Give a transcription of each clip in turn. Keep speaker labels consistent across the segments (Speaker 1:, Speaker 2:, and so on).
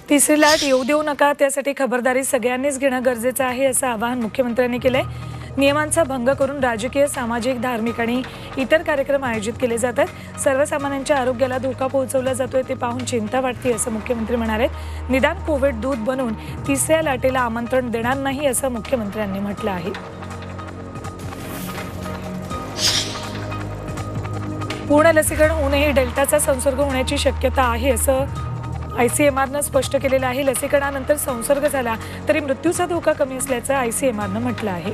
Speaker 1: तिसरी लाट येऊ देऊ नका, त्यासाठी खबरदारी सगळ्यांनीच घेणं गरजेचं आहे, असं आवाहन मुख्यमंत्र्यांनी केलंय। नियमांचा भंग करून राजकीय, सामाजिक, धार्मिक आणि इतर कार्यक्रम आयोजित केले जातात। सर्वसामान्यांच्या आरोग्याला धोका पोहोचवला जातोय, ते पाहून चिंता वाटते, असं मुख्यमंत्री म्हणाले। निदान कोविड दूत बनून तिसऱ्या लाटेला आमंत्रण देणार नाही, असं मुख्यमंत्र्यांनी म्हटलं आहे। पूर्ण लसीकरण होऊनही डेल्टाचा संसर्ग होण्याची शक्यता आहे, असं ICMRनं स्पष्ट केलेलं आहे। लसीकरणानंतर संसर्ग झाला तरी मृत्यूचा धोका कमी असल्याचं ICMRनं म्हटलं आहे।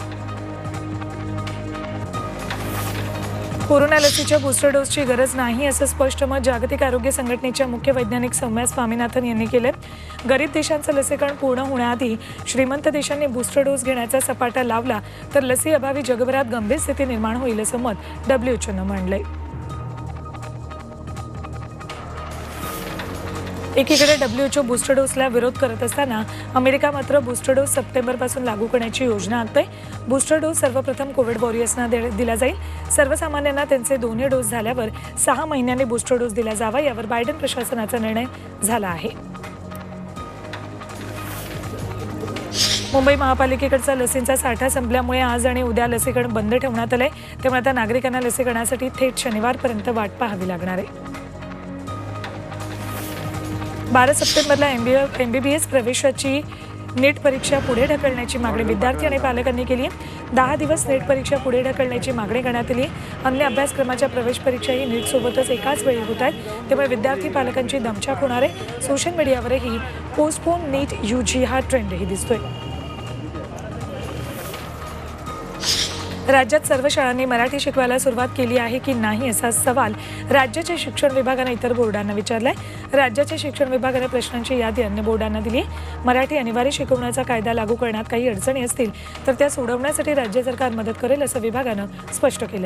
Speaker 1: कोरोना लसीच्या बूस्टर डोसची गरज नाही, असं स्पष्ट मत जागतिक आरोग्य संघटनेच्या मुख्य वैज्ञानिक सौम्या स्वामीनाथन यांनी केलं। गरीब देशांचं लसीकरण पूर्ण होण्याआधी श्रीमंत देशांनी बूस्टर डोस घेण्याचा सपाटा लावला तर लसी अभावी जगभरात गंभीर स्थिती निर्माण होईल, असं मत WHOनं मांडलंय। एकीकडे WHO बूस्टर डोसला विरोध करत असताना अमेरिका मात्र बूस्टर डोस सप्टेंबरपासून लागू करण्याची योजना आखतोय। बूस्टर डोस सर्वप्रथम कोविड वॉरियर्सना दिला जाईल। सर्वसामान्यांना त्यांचे दोन्ही डोस झाल्यावर 6 महिन्यांनी बूस्टर डोस दिला जावा, यावर बायडन प्रशासनाचा निर्णय झाला आहे। मुंबई महापालिकेकडचा लसींचा साठा संपल्यामुळे आज आणि उद्या लसीकरण बंद ठेवण्यात आलंय। त्यामुळे आता नागरिकांना लसीकरणासाठी थेट शनिवारपर्यंत वाट पाहावी लागणार आहे। 12 सप्टेंबरला MBBS प्रवेशाची नीट परीक्षा पुढे ढकलण्याची मागणी विद्यार्थी आणि पालकांनी केली आहे। 10 दिवस नीट परीक्षा पुढे ढकलण्याची मागणी करण्यात आली। अन्य अभ्यासक्रमाच्या प्रवेश परीक्षाही नीट सोबतच एकाच वेळी होत आहेत, त्यामुळे विद्यार्थी पालकांची दमछाक होणार आहे। सोशल मीडियावरही पोस्टपोन नीट UG हा ट्रेंडही दिसतोय। राज्यात सर्व शाळांनी मराठी शिकवायला सुरुवात केली आहे की नाही, असा सवाल राज्याच्या शिक्षण विभागाने इतर बोर्डांना विचारलाय। राज्याच्या शिक्षण विभागाने प्रश्नांची यादी अन्य बोर्डांना दिली आहे। मराठी अनिवार्य शिकवण्याचा कायदा लागू करण्यात काही अडचणी असतील तर त्या सोडवण्यासाठी राज्य सरकार मदत करेल, असं विभागानं स्पष्ट केलंय।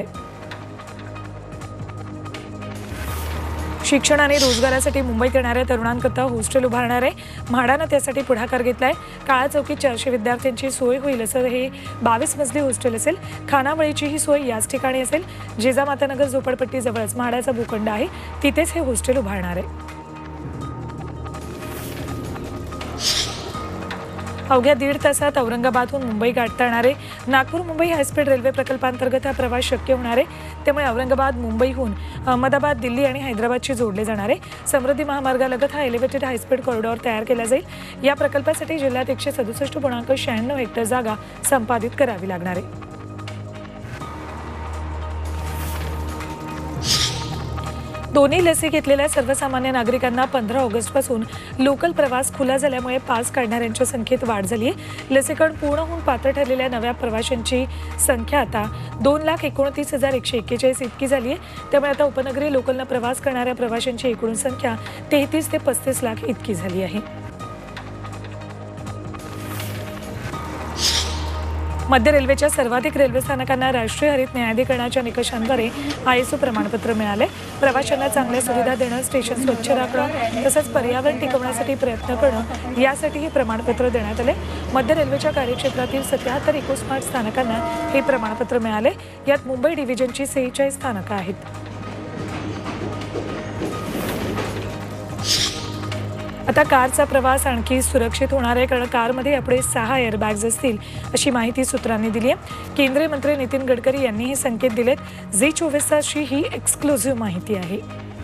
Speaker 1: शिक्षण आणि रोजगारासाठी मुंबईत येणाऱ्या तरुणांकरता हॉस्टेल उभारणार आहे। म्हाडानं त्यासाठी पुढाकार घेतलाय। काळा चौकीत 400 विद्यार्थ्यांची सोय होईल, असं हे 22 मजली हॉस्टेल असेल। खानावळीची ही सोय याच ठिकाणी असेल। जिजामातानगर झोपडपट्टीजवळच म्हाडाचा भूखंड आहे, तिथेच हे हॉस्टेल उभारणार आहे। अवघ्या 1.5 तासात औरंगाबादहून मुंबई गाठता येणार आहे। नागपूर मुंबई हायस्पीड रेल्वे प्रकल्पांतर्गत हा प्रवास शक्य होणार आहे। त्यामुळे औरंगाबाद मुंबईहून अहमदाबाद, दिल्ली आणि हैदराबादशी जोडले जाणार आहे। समृद्धी महामार्गालगत हा एलिव्हेटेड हायस्पीड कॉरिडॉर तयार केला जाईल। या प्रकल्पासाठी जिल्ह्यात 167.96 हेक्टर जागा संपादित करावी लागणार आहे। दोन्ही लसी घेतलेल्या सर्वसामान्य नागरिकांना 15 ऑगस्टपासून लोकल प्रवास खुला झाल्यामुळे पास काढणाऱ्यांच्या संख्येत वाढ झाली आहे। लसीकरण पूर्ण होऊन पात्र ठरलेल्या नव्या प्रवाशांची संख्या आता 2,29,141 इतकी झाली आहे। त्यामुळे आता उपनगरी लोकलनं प्रवास करणाऱ्या प्रवाशांची एकूण संख्या 33 ते 35 लाख इतकी झाली आहे। मध्य रेल्वेच्या सर्वाधिक रेल्वे स्थानकांना राष्ट्रीय हरित न्यायाधिकरणाच्या निकषांद्वारे ISO प्रमाणपत्र मिळाले। प्रवाशांना चांगल्या सुविधा देणं, स्टेशन स्वच्छ राखणं तसंच पर्यावरण टिकवण्यासाठी प्रयत्न करणं यासाठी हे प्रमाणपत्र देण्यात आले। मध्य रेल्वेच्या कार्यक्षेत्रातील 77 इकोस्मार्ट स्थानकांना हे प्रमाणपत्र मिळाले। यात मुंबई डिव्हिजनची 46 स्थानकं आहेत। आता कारचा प्रवास आणखी सुरक्षित होणार आहे, कारण कारमध्ये आपले 6 एअरबॅग्स असतील, अशी माहिती सूत्रांनी दिली आहे। केंद्रीय मंत्री नितीन गडकरी यांनी हे संकेत दिलेत। झी24 तासची ही एक्सक्लुझिव्ह माहिती आहे।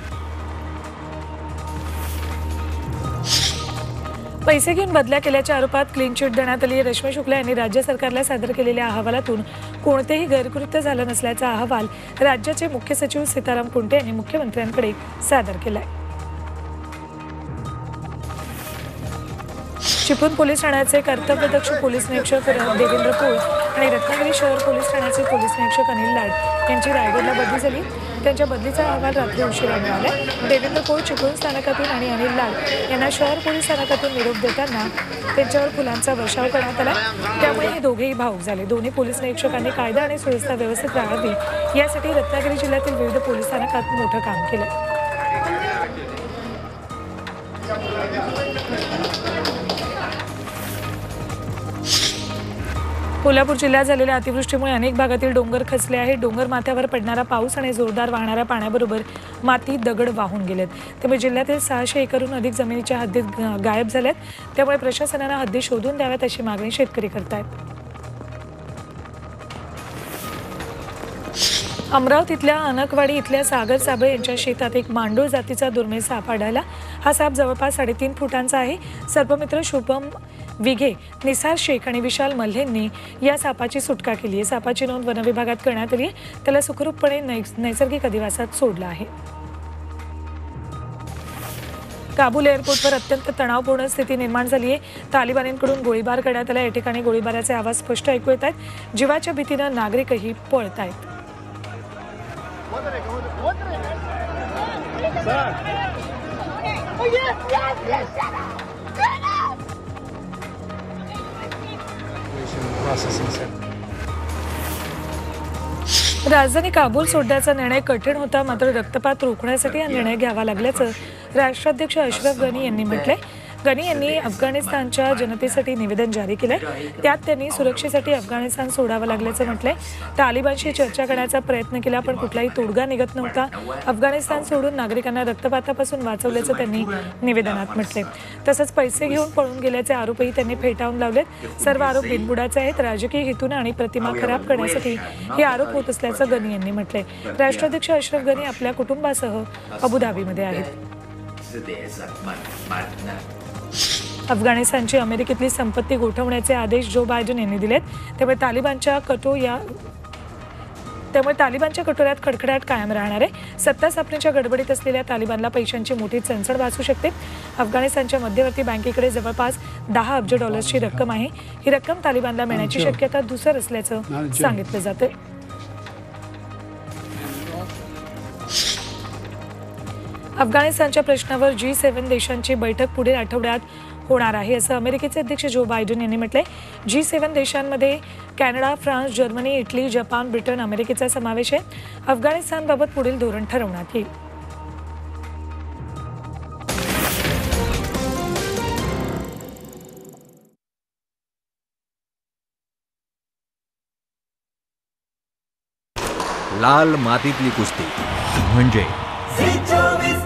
Speaker 1: पैसे घेऊन बदल्या केल्याच्या आरोपात क्लीन चिट देण्यात आली। रश्मी शुक्ला यांनी राज्य सरकारला सादर केलेल्या अहवालातून कोणतेही गैरकृत्य झालं नसल्याचा अहवाल राज्याचे मुख्य सचिव सीताराम कुंटे यांनी मुख्यमंत्र्यांकडे सादर केलाय। चिपळूण पोलीस ठाण्याचे कर्तव्यदक्ष पोलीस निरीक्षक देवेंद्र पोळ आणि रत्नागिरी शहर पोलीस ठाण्याचे पोलीस निरीक्षक अनिल लाड यांची रायगडला बदली झाली। त्यांच्या बदलीचा अहवाल रात्री उशिरा मिळाला। देवेंद्र पोळ चिपळूण स्थानकातून आणि अनिल लाड यांना शहर पोलीस स्थानकातून निरोप देताना त्यांच्यावर फुलांचा वर्षाव करण्यात आला। त्यामुळे हे दोघेही भावूक झाले। दोन्ही पोलीस निरीक्षकांनी कायदा आणि सुव्यवस्था व्यवस्थित राहावी यासाठी रत्नागिरी जिल्ह्यातील विविध पोलीस स्थानकात मोठं काम केलं। कोल्हापूर जिल्ह्यात झालेल्या अतिवृष्टीमुळे अनेक भागातील डोंगर खचले आहेत. डोंगर माथ्यावर पडणारा पाऊस आणि जोरदार वाहणाऱ्या पाण्याबरोबर माती, दगड वाहून गेलेत. त्यामुळे जिल्ह्यातील 600 एकरहून अधिक जमिनीच्या हद्दीत गायब झाल्यात. त्यामुळे प्रशासनानं हद्दी शोधून द्याव्यात अशी मागणी शेतकरी करतायत. अमरावतीतल्या अनकवाडी इथल्या सागर साबळे यांच्या शेतात एक मांडूळ जातीचा दुर्मिळ साप आढळला. हा साप जवळपास 3.5 फुटांचा आहे. सर्पमित्र शुभम विघे, निसार शेख आणि विशाल मल्हेंनी या सापाची सुटका केली आहे. सापाची नोंद वनविभागात करण्यात आली आहे. त्याला सुखरूपपणे नैसर्गिक अधिवासात सोडलं आहे. काबूल एअरपोर्टवर अत्यंत तणावपूर्ण स्थिती निर्माण झाली आहे. तालिबानींकडून गोळीबार करण्यात आला. या ठिकाणी गोळीबाराचे आवाज स्पष्ट ऐकू येत आहेत. जीवाच्या भीतीनं नागरिकही पळत आहेत. राजधानी काबूल सोडण्याचा निर्णय कठीण होता, मात्र रक्तपात रोखण्यासाठी हा निर्णय घ्यावा लागल्याचं राष्ट्राध्यक्ष अशरफ गनी यांनी म्हटलंय. गनी यांनी अफगाणिस्तानच्या जनतेसाठी निवेदन जारी केलंय. त्यात त्यांनी सुरक्षेसाठी अफगाणिस्तान सोडावं लागल्याचं म्हटलंय. तालिबानशी चर्चा करण्याचा प्रयत्न केला, पण कुठलाही तोडगा निघत नव्हता. अफगाणिस्तान सोडून नागरिकांना रक्तपातापासून वाचवल्याचं त्यांनी निवेदनात म्हटलंय. तसंच पैसे घेऊन पळून गेल्याचे आरोपही त्यांनी फेटाळून लावलेत. सर्व आरोप बिनबुडाचे आहेत. राजकीय हेतूने आणि प्रतिमा खराब करण्यासाठी हे आरोप होत असल्याचं गनी यांनी म्हटलंय. राष्ट्राध्यक्ष अशरफ गनी आपल्या कुटुंबासह अबुधाबीमध्ये आहेत. अफगाणिस्तानची अमेरिकेतली संपत्ती गोठवण्याचे आदेश जो बायडन यांनी दिलेत. त्यामुळे तालिबानच्या कटोऱ्यात खडखडाट कायम राहणार आहे. सत्ता स्थापनेच्या गडबडीत असलेल्या तालिबानला पैशांची मोठी चणचण वाचू शकते. अफगाणिस्तानच्या मध्यवर्ती बँकेकडे जवळपास $10 अब्ज रक्कम आहे. ही रक्कम तालिबानला मिळण्याची शक्यता धुसर असल्याचं सांगितलं जातं. अफगाणिस्तानच्या प्रश्नावर G7 देशांची बैठक पुढील आठवड्यात होणार आहे, असं अमेरिकेचे अध्यक्ष जो बायडन यांनी म्हटलंय. G7 देशांमध्ये Canada, France, Germany, Italy, Japan, Britain, अमेरिकेचा समावेश आहे. अफगाणिस्तानबाबत पुढील धोरण ठरवण्यात येईल.
Speaker 2: लाल मातीतली कुस्ती म्हणजे